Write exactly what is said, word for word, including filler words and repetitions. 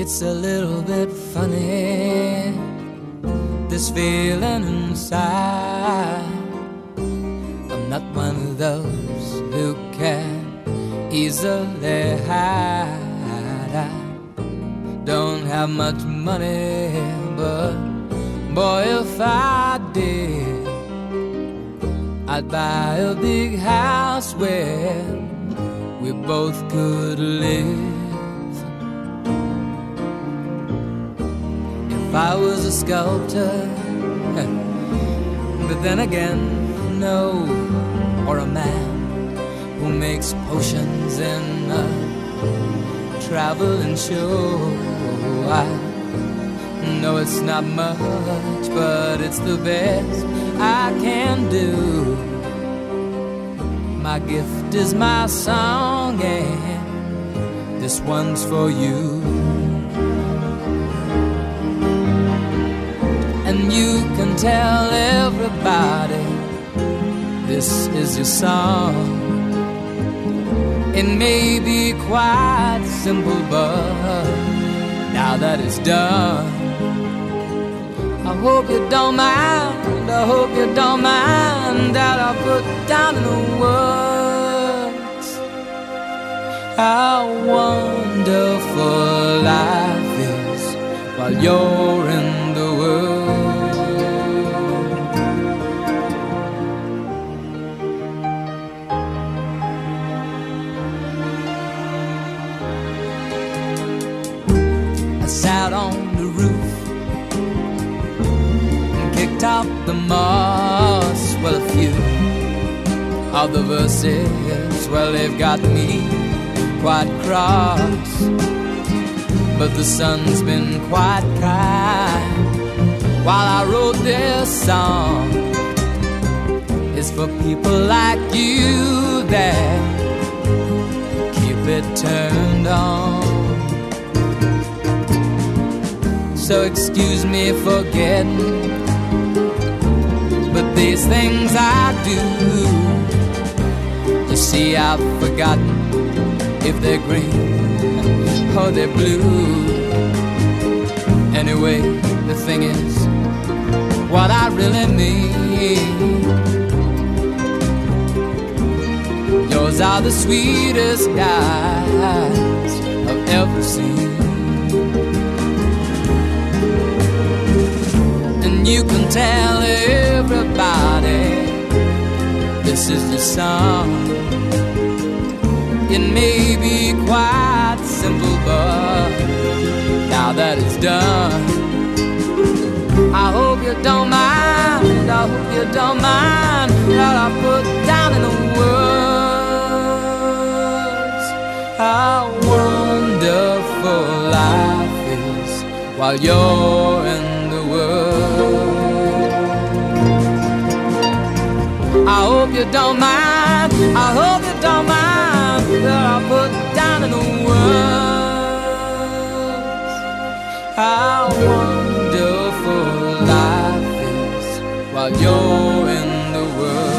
It's a little bit funny, this feeling inside. I'm not one of those who can easily hide. I don't have much money, but boy, if I did, I'd buy a big house where we both could live. If I was a sculptor, but then again, no, or a man who makes potions in a traveling show. I know it's not much, but it's the best I can do. My gift is my song, and this one's for you. And you can tell everybody this is your song. It may be quite simple, but now that it's done, I hope you don't mind, I hope you don't mind that I put down in the words how wonderful life is while you're in the world. I sat on the roof and kicked out the moss. Well, a few of the verses, well, they've got me quite cross, but the sun's been quite kind while I wrote this song. It's for people like you that keep it turned on. So excuse me for getting, but these things I do, you see, I've forgotten if they're green or they're blue. Anyway, the thing is, what I really mean, yours are the sweetest eyes I've ever seen. And you can tell everybody this is your song. It may be quite simple, but now that it's done, I hope you don't mind, I hope you don't mind that I put down in the words how wonderful life is while you're in the world. I hope you don't mind, I hope you don't mind that I put down in the words how wonderful life is while you're in the world.